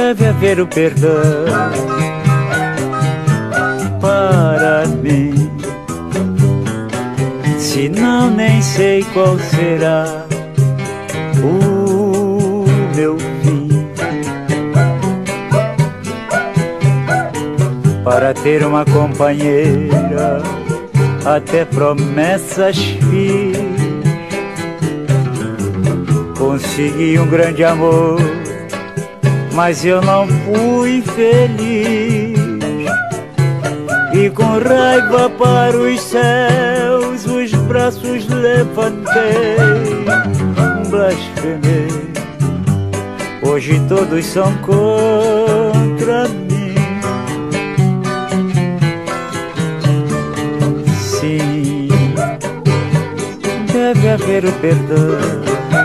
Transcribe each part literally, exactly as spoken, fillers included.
deve haver o perdão para mim, senão nem sei qual será o meu fim. Para ter uma companheira até promessas fiz, consegui um grande amor, mas eu não fui feliz. E com raiva para os céus os braços levantei, blasfemei. Hoje todos são contra mim. Sim, deve haver o perdão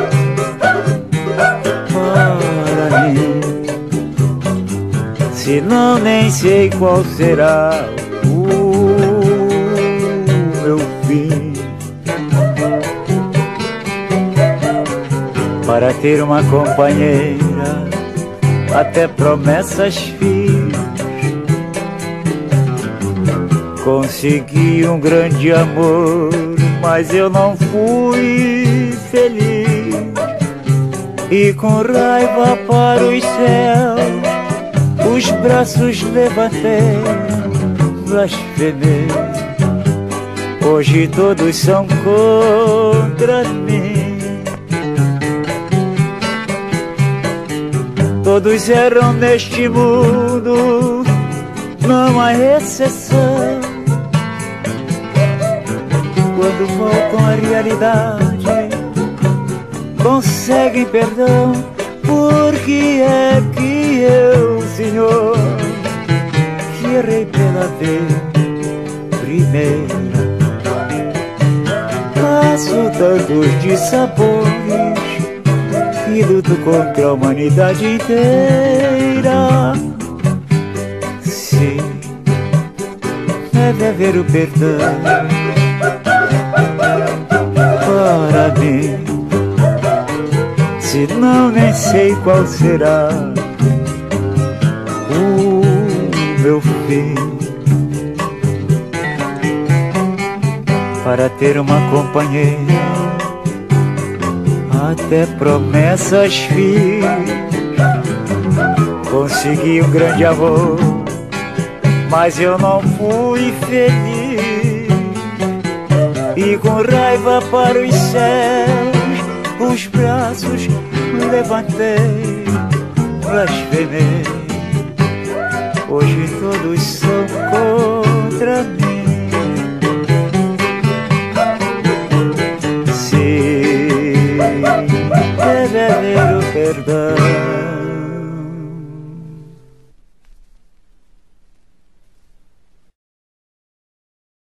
para mim, senão nem sei qual será o meu fim. Para ter uma companheira até promessas fiz, consegui um grande amor, mas eu não fui feliz. E com raiva para os céus os braços levantei, blasfemei. Hoje todos são contra mim. Todos erram neste mundo, não há exceção. Quando voltam à realidade, conseguem perdão. Por que é que eu, Senhor, que errei pela vez primeira, passo tantos dissabores e luto contra a humanidade inteira? Sim, deve haver o perdão para mim, senão nem sei qual será o meu fim. Para ter uma companheira até promessas fiz, consegui um grande amor, mas eu não fui feliz. E com raiva para os céus os braços levantei, blasfemei. Hoje todos são contra mim. Sim, deve haver o perdão